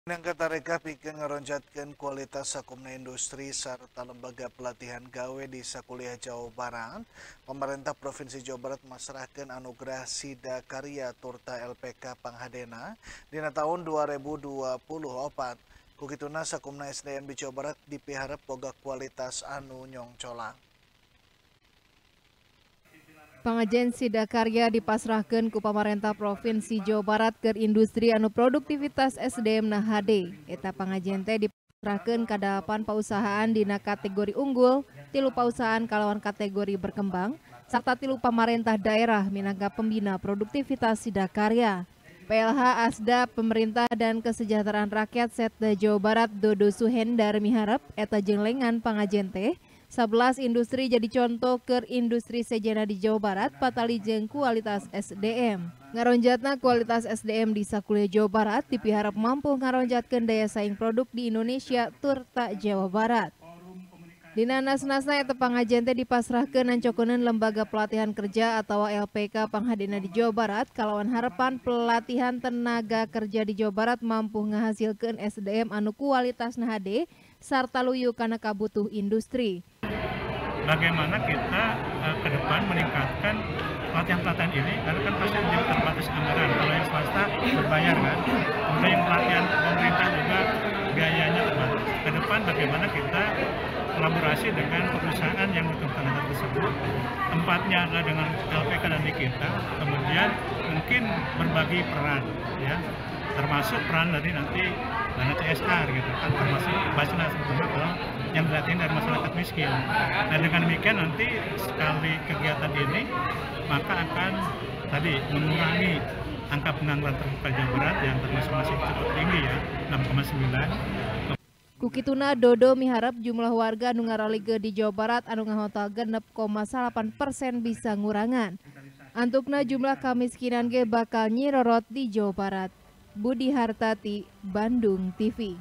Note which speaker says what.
Speaker 1: Minangka tareka pikeun ngaronjatkeun kualitas sakumna industri sarta lembaga pelatihan gawe di sakuliah Jawa Barat, pemerintah Provinsi Jawa Barat masrahkeun anugerah Sida Karya Turta LPK Panghadena dina tahun 2024. Kukituna sakumna SDM di Jawa Barat dipiharep boga kualitas anu nyongcolang.
Speaker 2: Pangajen Sida Karya dipasrahkeun ku pamarentah Provinsi Jawa Barat ke industri anu produktivitas SDM na HD. Eta pangajen teh dipasrahkeun ka 8 pausahaan dina kategori unggul, 3 pausahaan kalawan kategori berkembang, serta 3 pamarentah daerah minangka pembina produktivitas Sida Karya. PLH Asda Pemerintah dan Kesejahteraan Rakyat Setda Jawa Barat Dodo Suhendar miharep eta jenglengan pangajen teh 11 industri jadi contoh ke industri sejana di Jawa Barat patali jeung kualitas SDM. Ngaronjatna kualitas SDM di sakuliah Jawa Barat dipiharap mampu ngaronjatkeun daya saing produk di Indonesia turta Jawa Barat. Dina nas-nasna eta pangajen teh dipasrahkeun nancokeun lembaga pelatihan kerja atau LPK Panghadena di Jawa Barat kalawan harapan pelatihan tenaga kerja di Jawa Barat mampu ngahasilkeun SDM anu kualitasna HD sarta luyu kana kabutuh industri.
Speaker 3: Bagaimana kita ke depan meningkatkan pelatihan-pelatihan ini, karena kan pasti menjadi terbatas anggaran. Kalau yang swasta berbayar kan, kemudian yang pelatihan pemerintah juga biayanya terbatas. Ke depan bagaimana kita kolaborasi dengan perusahaan yang butuh tenaga tersebut, tempatnya adalah dengan LPK dan di kita, kemudian mungkin berbagi peran, ya, termasuk peran dari nanti dana CSR gitu kan, termasuk Basnas kalau yang dilatih dari masyarakat miskin. Nah dengan demikian nanti sekali kegiatan ini maka akan tadi mengurangi angka pengangguran terbuka Jawa Barat yang termasuk masih cukup tinggi ya 6,9.
Speaker 2: Kukituna Dodo miharap jumlah warga anu ngaroligeun di Jawa Barat anu ngahotal 6,8% bisa ngurangan. Antukna jumlah kamiskinan ge bakal nyirorot di Jawa Barat. Budi Hartati, Bandung TV.